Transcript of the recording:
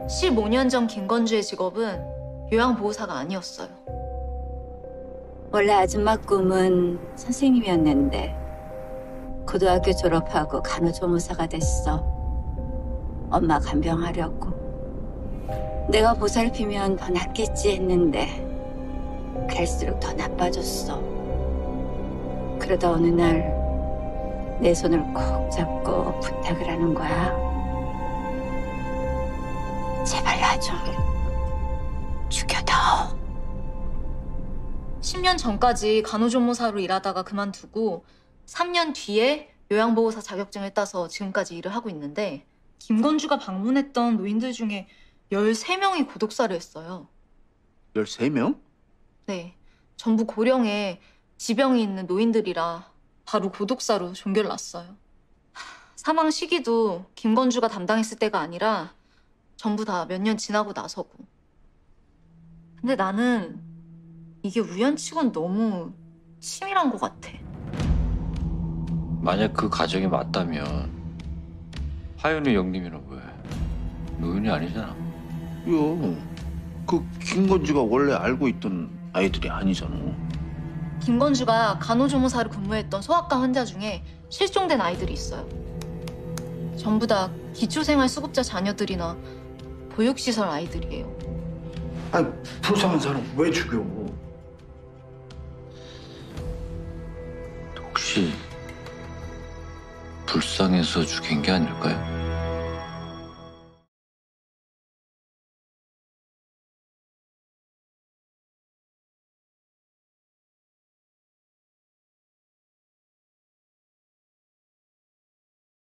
15년 전 김건주의 직업은 요양보호사가 아니었어요. 원래 아줌마 꿈은 선생님이었는데 고등학교 졸업하고 간호조무사가 됐어. 엄마 간병하려고. 내가 보살피면 더 낫겠지 했는데 갈수록 더 나빠졌어. 그러다 어느 날 내 손을 꼭 잡고 부탁을 하는 거야. 제발 나 좀 죽여다오. 10년 전까지 간호조무사로 일하다가 그만두고 3년 뒤에 요양보호사 자격증을 따서 지금까지 일을 하고 있는데 김건주가 방문했던 노인들 중에 13명이 고독사를 했어요. 13명? 네, 전부 고령에 지병이 있는 노인들이라 바로 고독사로 종결 났어요. 사망 시기도 김건주가 담당했을 때가 아니라 전부 다 몇 년 지나고 나서고. 근데 나는 이게 우연치곤 너무 치밀한 것 같아. 만약 그 가정이 맞다면 하윤우 영림이는 왜 노인이 아니잖아. 요, 그 김건주가 원래 알고 있던 아이들이 아니잖아. 김건주가 간호조무사로 근무했던 소아과 환자 중에 실종된 아이들이 있어요. 전부 다 기초생활수급자 자녀들이나 보육시설 아이들이에요. 아니, 불쌍한 사람 왜 죽여? 혹시 불쌍해서 죽인 게 아닐까요?